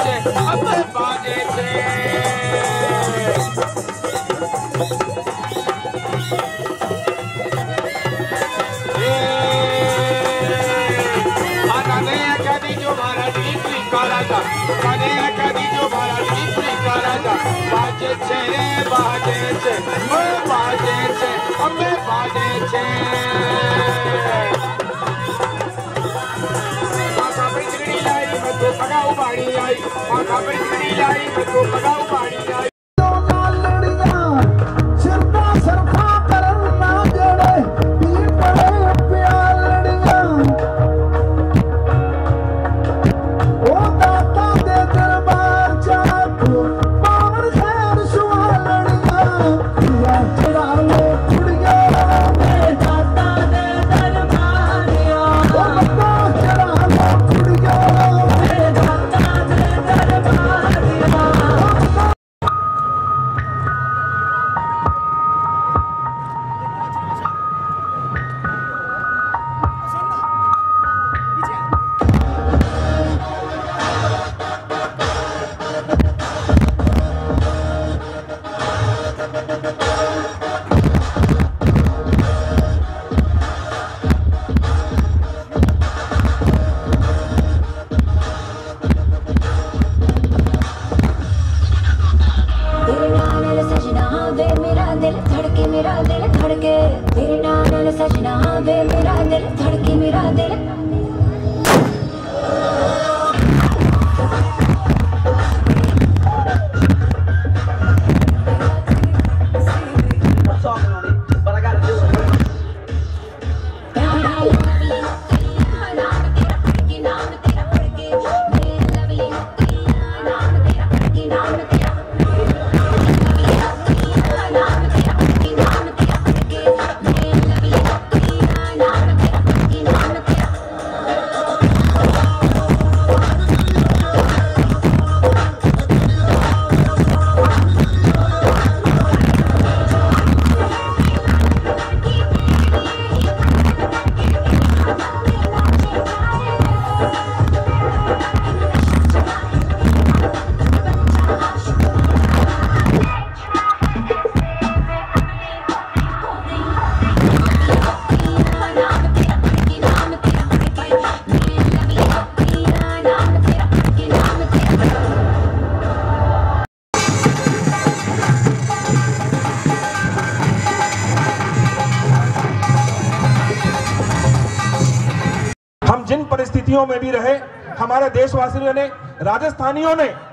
छे अबे बाजे छे आने कदी जो मारा डीपली का राजा आने कदी जो मारा डीपली का राजा बाजे छे ओ बाजे छे अबे बाजे छे माथा पे चिड़ी लाई मैं तो पगाऊ बाड़ी आई माथा पे चिड़ी लाई मैं तो पगाऊ बाड़ी आई मेरा दिल धड़के तेरे नाल सजना वे मेरा दिल धड़के मेरा दिल जिन परिस्थितियों में भी रहे हमारे देशवासियों ने राजस्थानियों ने